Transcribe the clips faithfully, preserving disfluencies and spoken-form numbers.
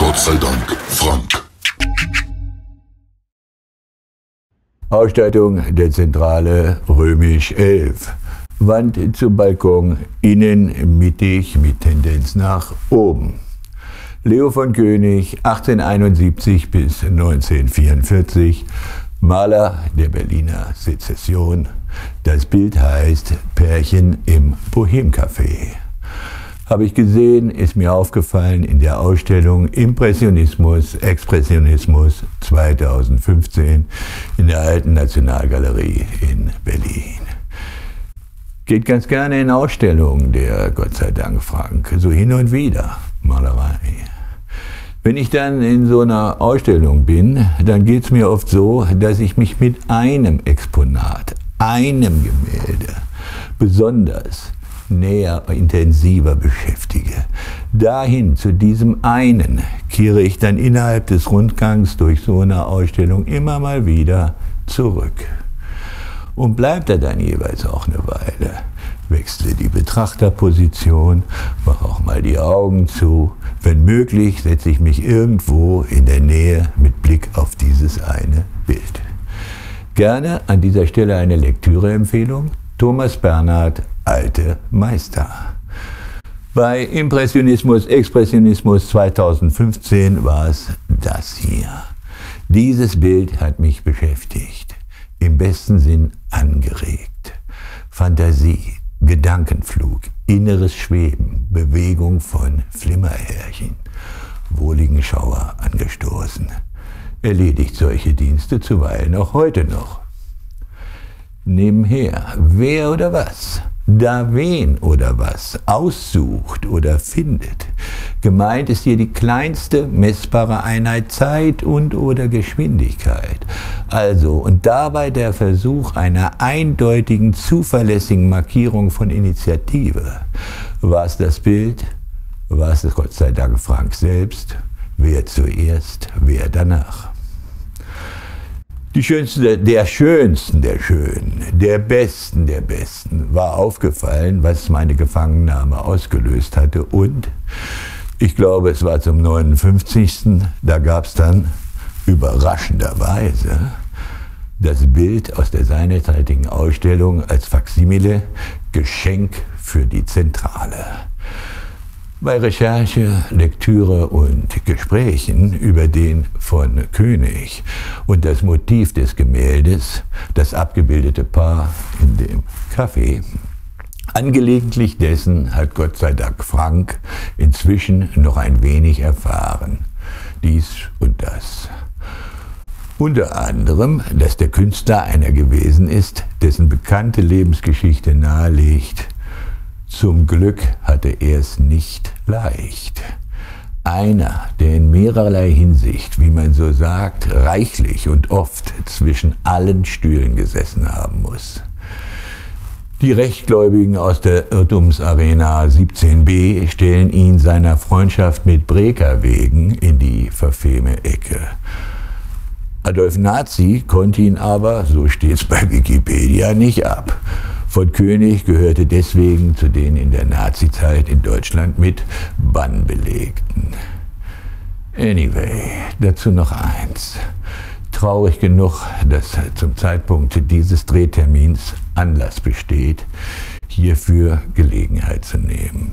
Gott sei Dank, Frank. Ausstattung der Zentrale römisch elf. Wand zum Balkon, innen mittig mit Tendenz nach oben. Leo von König, achtzehnhunderteinundsiebzig bis neunzehnhundertvierundvierzig, Maler der Berliner Sezession. Das Bild heißt Pärchen im Bohemcafé. Habe ich gesehen, ist mir aufgefallen in der Ausstellung Impressionismus, Expressionismus zweitausendfünfzehn in der Alten Nationalgalerie in Berlin. Geht ganz gerne in Ausstellungen der Gott sei Dank Frank, so hin und wieder Malerei. Wenn ich dann in so einer Ausstellung bin, dann geht es mir oft so, dass ich mich mit einem Exponat, einem Gemälde besonders näher, intensiver beschäftige. Dahin, zu diesem einen, kehre ich dann innerhalb des Rundgangs durch so eine Ausstellung immer mal wieder zurück. Und bleibt er dann jeweils auch eine Weile, wechsle die Betrachterposition, mache auch mal die Augen zu. Wenn möglich, setze ich mich irgendwo in der Nähe mit Blick auf dieses eine Bild. Gerne an dieser Stelle eine Lektüreempfehlung. Thomas Bernhard, Alte Meister. Bei Impressionismus, Expressionismus zweitausendfünfzehn war es das hier. Dieses Bild hat mich beschäftigt, im besten Sinn angeregt. Fantasie, Gedankenflug, inneres Schweben, Bewegung von Flimmerhärchen, wohligen Schauer angestoßen. Erledigt solche Dienste zuweilen auch heute noch. Nebenher, wer oder was, da wen oder was aussucht oder findet. Gemeint ist hier die kleinste messbare Einheit Zeit und oder Geschwindigkeit. Also und dabei der Versuch einer eindeutigen, zuverlässigen Markierung von Initiative. War es das Bild? War es Gott sei Dank Frank selbst? Wer zuerst, wer danach? Die schönste, der schönsten der Schönen, der Besten der Besten, war aufgefallen, was meine Gefangennahme ausgelöst hatte. Und ich glaube, es war zum neunundfünfzigsten Da gab es dann überraschenderweise das Bild aus der seinerzeitigen Ausstellung als Faksimile, Geschenk für die Zentrale. Bei Recherche, Lektüre und Gesprächen über den von König und das Motiv des Gemäldes, das abgebildete Paar in dem Café, angelegentlich dessen hat Gott sei Dank Frank inzwischen noch ein wenig erfahren. Dies und das. Unter anderem, dass der Künstler einer gewesen ist, dessen bekannte Lebensgeschichte nahelegt: Zum Glück hatte er es nicht leicht. Einer, der in mehrerlei Hinsicht, wie man so sagt, reichlich und oft zwischen allen Stühlen gesessen haben muss. Die Rechtgläubigen aus der Irrtumsarena siebzehn b stellen ihn seiner Freundschaft mit Breker wegen in die verfeme Ecke. Adolf Nazi konnte ihn aber, so steht es bei Wikipedia, nicht ab. Von König gehörte deswegen zu den in der Nazizeit in Deutschland mit Bann belegten. Anyway, dazu noch eins. Traurig genug, dass zum Zeitpunkt dieses Drehtermins Anlass besteht, hierfür Gelegenheit zu nehmen.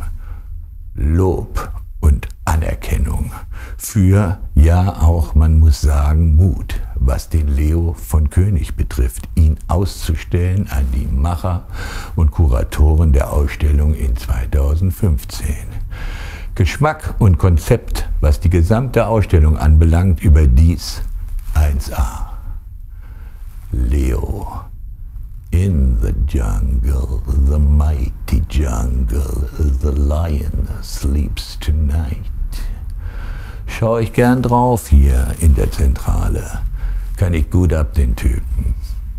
Lob und Anerkennung für, ja auch, man muss sagen, Mut, was den Leo von König betrifft, ihn auszustellen an die Macher und Kuratoren der Ausstellung in zweitausendfünfzehn. Geschmack und Konzept, was die gesamte Ausstellung anbelangt, überdies eins a. Leo. In the jungle, the mighty jungle, the lion sleeps tonight. Schau ich gern drauf hier in der Zentrale. Kann ich gut ab den Typen.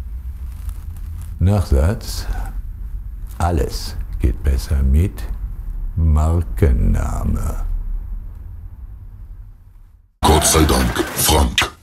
Nachsatz. Alles geht besser mit Markenname. Gott sei Dank, Frank.